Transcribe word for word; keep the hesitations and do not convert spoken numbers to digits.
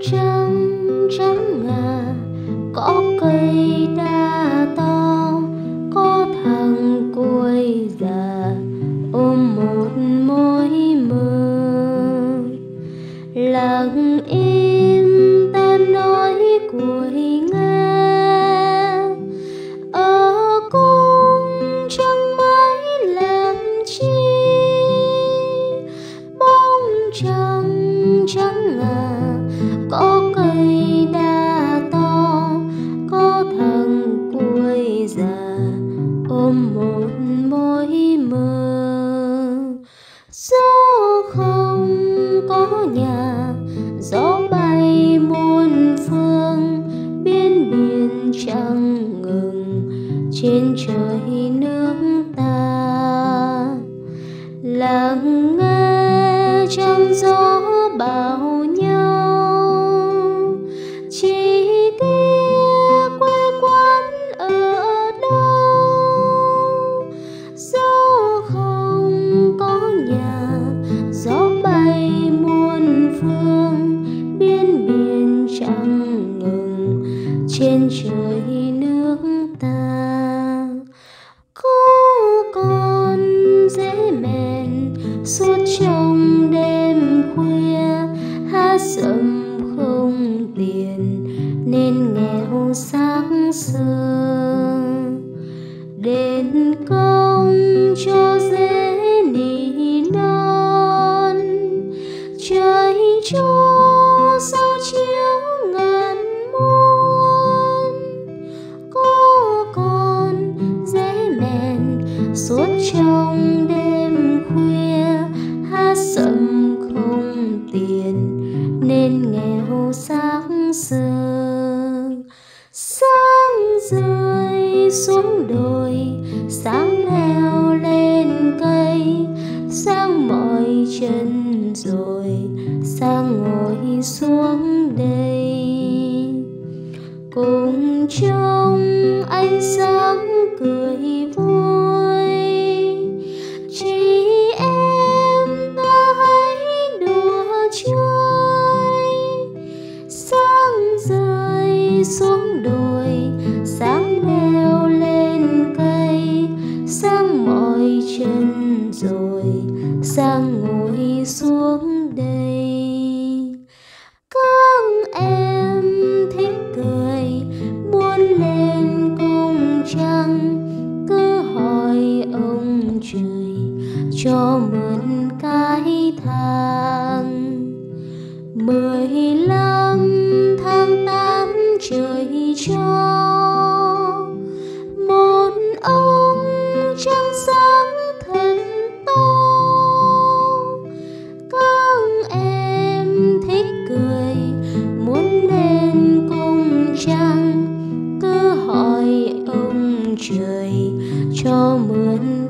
trăng trắng ngà, có cây đa to, có thằng Cuội già ôm một mối mơ. Lặng im ta nói Cuội nghe, ở cung trăng mãi làm chi. Bóng trăng trắng ngà, có cây đa to, có thằng Cuội già ôm một mối mơ. Gió không có nhà, gió bay muôn phương, biên biên chẳng ngừng trên trời nước ta. Lặng nghe trong gió bảo nhau, chỉ kia quê quán ở đâu. Gió không có nhà, gió bay muôn phương, biên biên chẳng ngừng trên trời nước ta. Có con dễ mèn suốt trong đêm khuya, hát dầm không tiền nên nghèo sáng sớm. Đền công cho dễ nỉ non, trời cho sao chiếu ngàn muôn. Có con dễ mèn suốt trong đêm khuya, hát dầm không tiền nên nghèo sáng sớm. Sáng rơi xuống đồi, sáng leo lên cây, sáng mỏi chân rồi, sáng ngồi xuống đây. Cùng trong ánh sáng cười vui, chị em ta hãy đùa chơi. Sáng rơi xuống đồi, sáng leo lên cây, sáng mỏi chân rồi, sáng ngồi xuống đây. Các em thích cười muốn lên cung trăng, cứ hỏi ông trời cho mượn cái thang. Mười lăm tháng tám trời cho một ông trăng sáng thật to. Các em thích cười muốn lên cung trăng, cứ hỏi ông trời cho mượn